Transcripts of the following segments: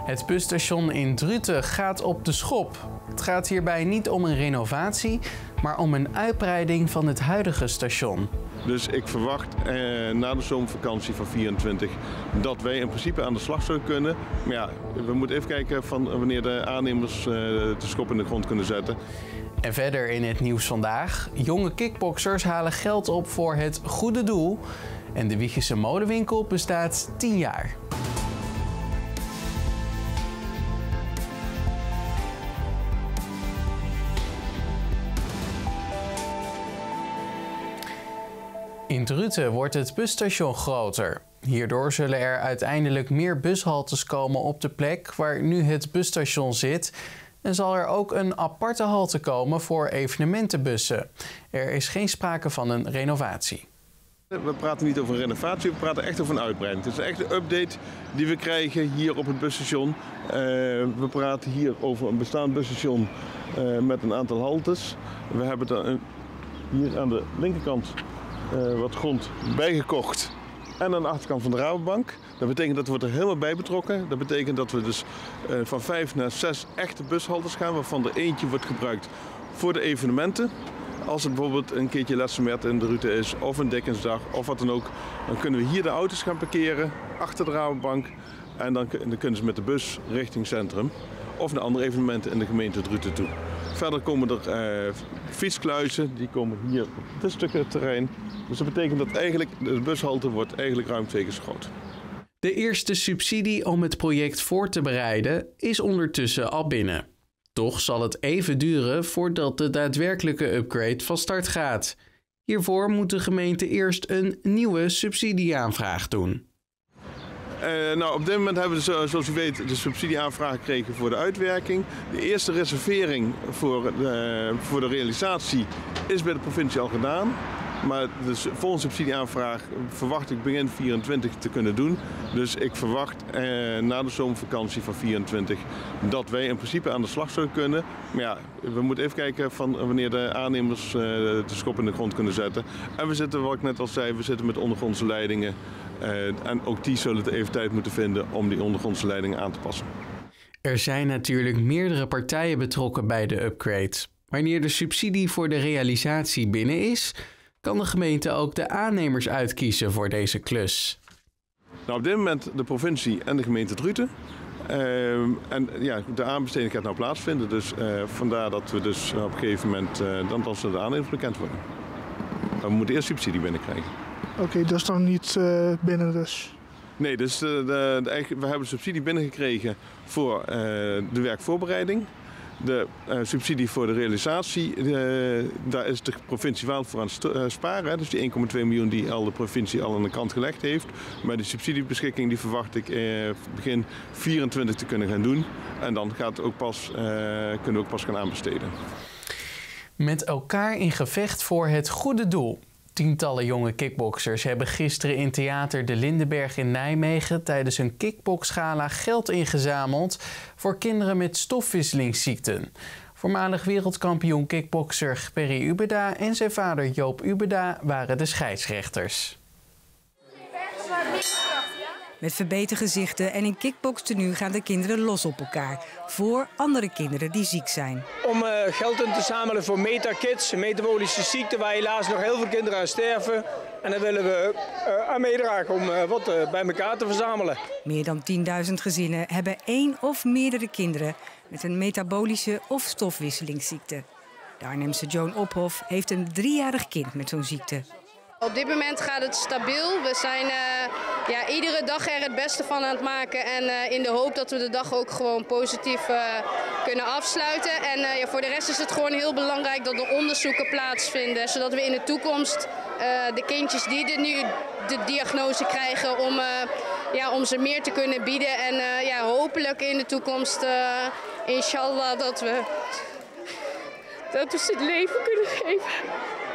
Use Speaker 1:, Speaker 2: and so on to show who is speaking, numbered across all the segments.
Speaker 1: Het busstation in Druten gaat op de schop. Het gaat hierbij niet om een renovatie, maar om een uitbreiding van het huidige station.
Speaker 2: Dus ik verwacht na de zomervakantie van 2024 dat wij in principe aan de slag zullen kunnen. Maar ja, we moeten even kijken van wanneer de aannemers de schop in de grond kunnen zetten.
Speaker 1: En verder in het nieuws vandaag. Jonge kickboxers halen geld op voor het goede doel. En de Wijchense modewinkel bestaat 10 jaar. In Druten wordt het busstation groter. Hierdoor zullen er uiteindelijk meer bushaltes komen op de plek waar nu het busstation zit. En zal er ook een aparte halte komen voor evenementenbussen. Er is geen sprake van een renovatie.
Speaker 2: We praten niet over een renovatie, we praten echt over een uitbreiding. Het is echt een update die we krijgen hier op het busstation. We praten hier over een bestaand busstation met een aantal haltes. We hebben er hier aan de linkerkant wat grond bijgekocht en aan de achterkant van de Rabobank. Dat betekent dat we er helemaal bij betrokken. Dat betekent dat we dus van 5 naar 6 echte bushaltes gaan, waarvan er eentje wordt gebruikt voor de evenementen. Als het bijvoorbeeld een keertje Lessemet in de route is, of een Dikkensdag, of wat dan ook, dan kunnen we hier de auto's gaan parkeren, achter de Rabobank. En dan kunnen ze met de bus richting centrum, of naar andere evenementen in de gemeente Druten toe. Verder komen er fietskluizen, die komen hier op dit stukje terrein. Dus dat betekent dat eigenlijk de bushalte wordt eigenlijk ruim 2 keer zo groot.
Speaker 1: De eerste subsidie om het project voor te bereiden is ondertussen al binnen. Toch zal het even duren voordat de daadwerkelijke upgrade van start gaat. Hiervoor moet de gemeente eerst een nieuwe subsidieaanvraag doen.
Speaker 2: Op dit moment hebben we, zoals u weet, de subsidieaanvraag gekregen voor de uitwerking. De eerste reservering voor de realisatie is bij de provincie al gedaan. Maar de volgende subsidieaanvraag verwacht ik begin 2024 te kunnen doen. Dus ik verwacht na de zomervakantie van 2024 dat wij in principe aan de slag zullen kunnen. Maar ja, we moeten even kijken van wanneer de aannemers de schop in de grond kunnen zetten. En we zitten, wat ik net al zei, we zitten met ondergrondse leidingen. En ook die zullen het even tijd moeten vinden om die ondergrondse leidingen aan te passen.
Speaker 1: Er zijn natuurlijk meerdere partijen betrokken bij de upgrade. Wanneer de subsidie voor de realisatie binnen is, kan de gemeente ook de aannemers uitkiezen voor deze klus.
Speaker 2: Nou, op dit moment de provincie en de gemeente Druten. En ja, de aanbesteding gaat nou plaatsvinden. Dus vandaar dat we dus op een gegeven moment dan zullen de aannemers bekend worden. Maar we moeten eerst subsidie binnenkrijgen.
Speaker 3: Oké, dat is dan niet binnen dus?
Speaker 2: Nee, dus we hebben subsidie binnengekregen voor de werkvoorbereiding. De subsidie voor de realisatie, daar is de provincie wel voor aan het sparen. Hè? Dus die 1,2 miljoen die de provincie al aan de kant gelegd heeft. Maar die subsidiebeschikking die verwacht ik begin 2024 te kunnen gaan doen. En dan gaat het ook kunnen we ook pas gaan aanbesteden.
Speaker 1: Met elkaar in gevecht voor het goede doel. Tientallen jonge kickboxers hebben gisteren in Theater de Lindenberg in Nijmegen tijdens een kickboxgala geld ingezameld voor kinderen met stofwisselingsziekten. Voormalig wereldkampioen kickboxer Perry Ubeda en zijn vader Joop Ubeda waren de scheidsrechters.
Speaker 4: Met verbeten gezichten en in kickbokstenu gaan de kinderen los op elkaar. Voor andere kinderen die ziek zijn.
Speaker 5: Om geld in te zamelen voor MetaKids, een metabolische ziekte waar helaas nog heel veel kinderen aan sterven. En daar willen we aan meedragen om wat bij elkaar te verzamelen.
Speaker 4: Meer dan 10.000 gezinnen hebben 1 of meerdere kinderen met een metabolische of stofwisselingsziekte. De Arnhemse Joan Ophoff heeft een 3-jarig kind met zo'n ziekte.
Speaker 6: Op dit moment gaat het stabiel. We zijn iedere dag er het beste van aan het maken. En in de hoop dat we de dag ook gewoon positief kunnen afsluiten. En voor de rest is het gewoon heel belangrijk dat er onderzoeken plaatsvinden. Zodat we in de toekomst de kindjes die nu de diagnose krijgen om ze meer te kunnen bieden. En hopelijk in de toekomst, inshallah, dat we ze het leven kunnen geven.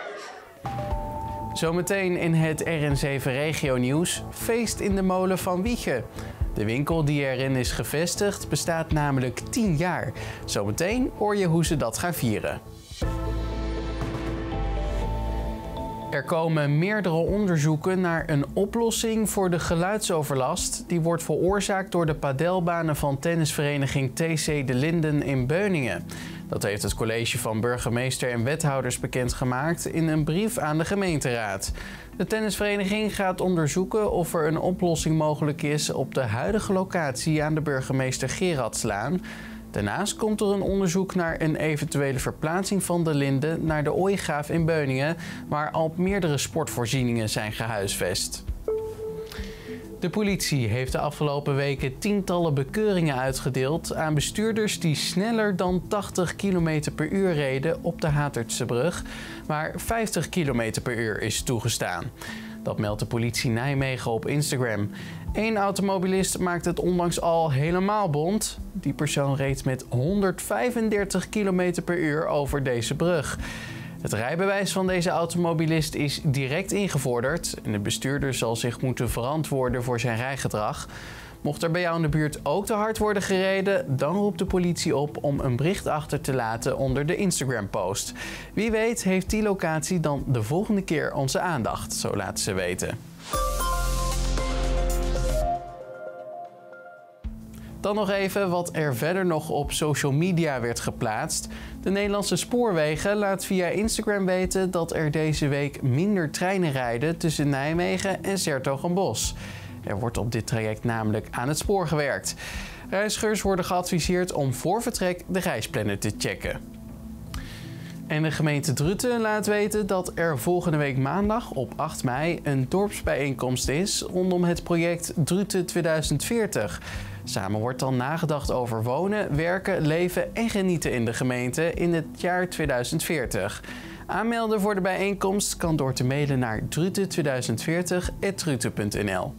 Speaker 1: Zometeen in het RN7 Regio Nieuws, feest in de molen van Wijchen. De winkel die erin is gevestigd bestaat namelijk 10 jaar. Zometeen hoor je hoe ze dat gaan vieren. Er komen meerdere onderzoeken naar een oplossing voor de geluidsoverlast. Die wordt veroorzaakt door de padelbanen van tennisvereniging TC De Linden in Beuningen. Dat heeft het college van burgemeester en wethouders bekendgemaakt in een brief aan de gemeenteraad. De tennisvereniging gaat onderzoeken of er een oplossing mogelijk is op de huidige locatie aan de Burgemeester Gerardslaan. Daarnaast komt er een onderzoek naar een eventuele verplaatsing van De Linden naar de Ooigaaf in Beuningen, waar al meerdere sportvoorzieningen zijn gehuisvest. De politie heeft de afgelopen weken tientallen bekeuringen uitgedeeld aan bestuurders die sneller dan 80 km per uur reden op de Hatertsebrug, waar 50 km per uur is toegestaan. Dat meldt de politie Nijmegen op Instagram. Eén automobilist maakt het onlangs al helemaal bont. Die persoon reed met 135 km per uur over deze brug. Het rijbewijs van deze automobilist is direct ingevorderd en de bestuurder zal zich moeten verantwoorden voor zijn rijgedrag. Mocht er bij jou in de buurt ook te hard worden gereden, dan roept de politie op om een bericht achter te laten onder de Instagram-post. Wie weet heeft die locatie dan de volgende keer onze aandacht, zo laten ze weten. Dan nog even wat er verder nog op social media werd geplaatst. De Nederlandse Spoorwegen laat via Instagram weten dat er deze week minder treinen rijden tussen Nijmegen en 's-Hertogenbosch. Er wordt op dit traject namelijk aan het spoor gewerkt. Reizigers worden geadviseerd om voor vertrek de reisplanner te checken. En de gemeente Druten laat weten dat er volgende week maandag op 8 mei een dorpsbijeenkomst is rondom het project Druten 2040. Samen wordt dan nagedacht over wonen, werken, leven en genieten in de gemeente in het jaar 2040. Aanmelden voor de bijeenkomst kan door te mailen naar druten2040@druten.nl.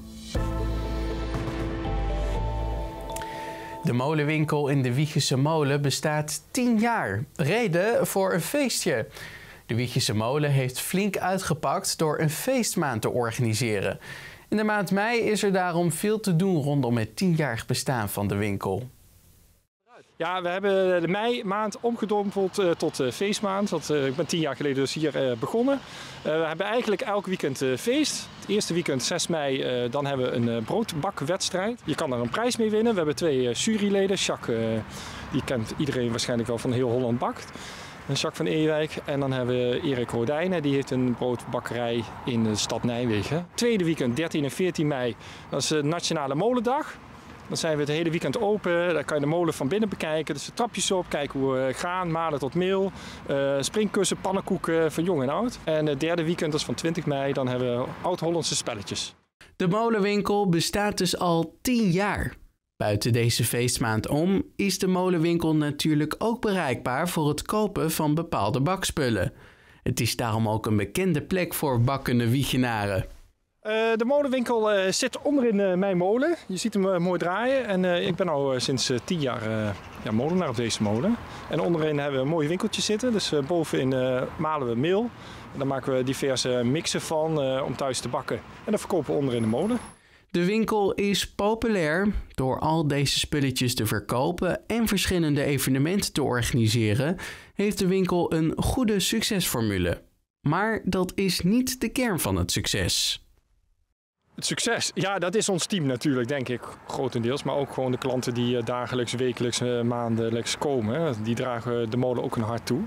Speaker 1: De molenwinkel in de Wijchse Molen bestaat 10 jaar. Reden voor een feestje. De Wijchse Molen heeft flink uitgepakt door een feestmaand te organiseren. In de maand mei is er daarom veel te doen rondom het 10-jarig bestaan van de winkel.
Speaker 7: Ja, we hebben de meimaand omgedompeld tot feestmaand. Want ik ben 10 jaar geleden dus hier begonnen. We hebben eigenlijk elk weekend feest. Het eerste weekend, 6 mei, dan hebben we een broodbakwedstrijd. Je kan er een prijs mee winnen. We hebben 2 juryleden. Jacques, die kent iedereen waarschijnlijk wel van heel Holland Bakt. En Jacques van Ewijk. En dan hebben we Erik Rodijnen, die heeft een broodbakkerij in de stad Nijmegen. Tweede weekend, 13 en 14 mei, dat is de Nationale Molendag. Dan zijn we het hele weekend open, daar kan je de molen van binnen bekijken. Dus de trapjes op, kijken hoe we gaan, malen tot meel, springkussen, pannenkoeken van jong en oud. En het derde weekend, dat is van 20 mei, dan hebben we oud-Hollandse spelletjes.
Speaker 1: De molenwinkel bestaat dus al 10 jaar. Buiten deze feestmaand om is de molenwinkel natuurlijk ook bereikbaar voor het kopen van bepaalde bakspullen. Het is daarom ook een bekende plek voor bakkende Wijchenaren.
Speaker 7: De molenwinkel zit onderin mijn molen. Je ziet hem mooi draaien. En ik ben al sinds 10 jaar molenaar op deze molen. En onderin hebben we een mooi winkeltje zitten. Dus bovenin malen we meel. En dan maken we diverse mixen van om thuis te bakken. En dat verkopen we onderin de molen.
Speaker 1: De winkel is populair. Door al deze spulletjes te verkopen en verschillende evenementen te organiseren, heeft de winkel een goede succesformule. Maar dat is niet de kern van het succes.
Speaker 7: Het succes, ja, dat is ons team natuurlijk, denk ik, grotendeels. Maar ook gewoon de klanten die dagelijks, wekelijks, maandelijks komen. Die dragen de molen ook een hart toe.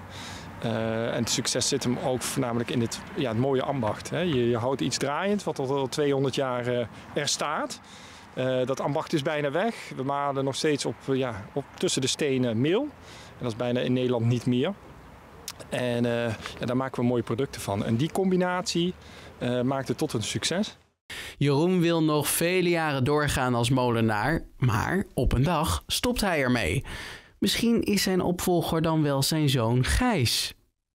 Speaker 7: En het succes zit hem ook voornamelijk in het mooie ambacht. Hè. Je houdt iets draaiend wat al 200 jaar er staat. Dat ambacht is bijna weg. We malen nog steeds op tussen de stenen meel. En dat is bijna in Nederland niet meer. En daar maken we mooie producten van. En die combinatie maakt het tot een succes.
Speaker 1: Jeroen wil nog vele jaren doorgaan als molenaar, maar op een dag stopt hij ermee. Misschien is zijn opvolger dan wel zijn zoon Gijs.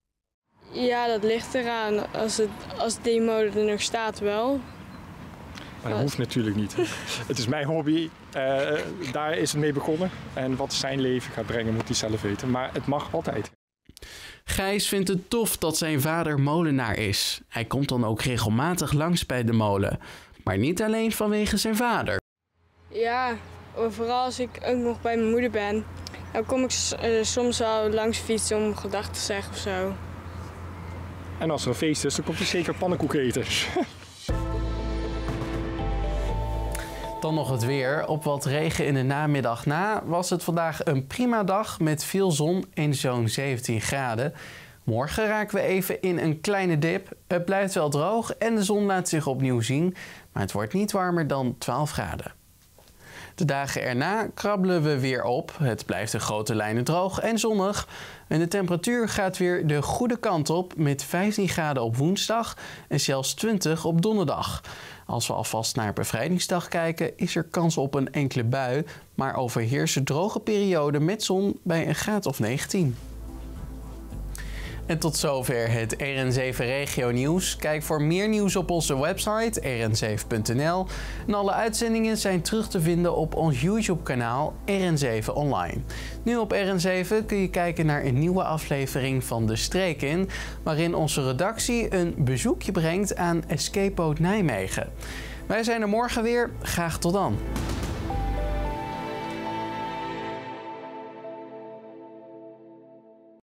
Speaker 8: Ja, dat ligt eraan. Als die molen er nog staat wel.
Speaker 7: Maar dat hoeft natuurlijk niet. Het is mijn hobby. Daar is het mee begonnen. En wat zijn leven gaat brengen moet hij zelf weten. Maar het mag altijd.
Speaker 1: Gijs vindt het tof dat zijn vader molenaar is. Hij komt dan ook regelmatig langs bij de molen. Maar niet alleen vanwege zijn vader.
Speaker 8: Ja, vooral als ik ook nog bij mijn moeder ben. Dan kom ik soms wel langs fietsen om gedag te zeggen of zo.
Speaker 7: En als er een feest is, dan komt hij zeker pannenkoek eten.
Speaker 1: Dan nog het weer. Op wat regen in de namiddag na was het vandaag een prima dag met veel zon en zo'n 17 graden. Morgen raken we even in een kleine dip. Het blijft wel droog en de zon laat zich opnieuw zien, maar het wordt niet warmer dan 12 graden. De dagen erna krabbelen we weer op. Het blijft in grote lijnen droog en zonnig. En de temperatuur gaat weer de goede kant op met 15 graden op woensdag en zelfs 20 op donderdag. Als we alvast naar bevrijdingsdag kijken, is er kans op een enkele bui, maar overheersen droge perioden met zon bij een graad of 19. En tot zover het RN7 Regio Nieuws. Kijk voor meer nieuws op onze website rn7.nl. En alle uitzendingen zijn terug te vinden op ons YouTube-kanaal RN7 Online. Nu op RN7 kun je kijken naar een nieuwe aflevering van De Streek In, waarin onze redactie een bezoekje brengt aan Escape Boat Nijmegen. Wij zijn er morgen weer. Graag tot dan.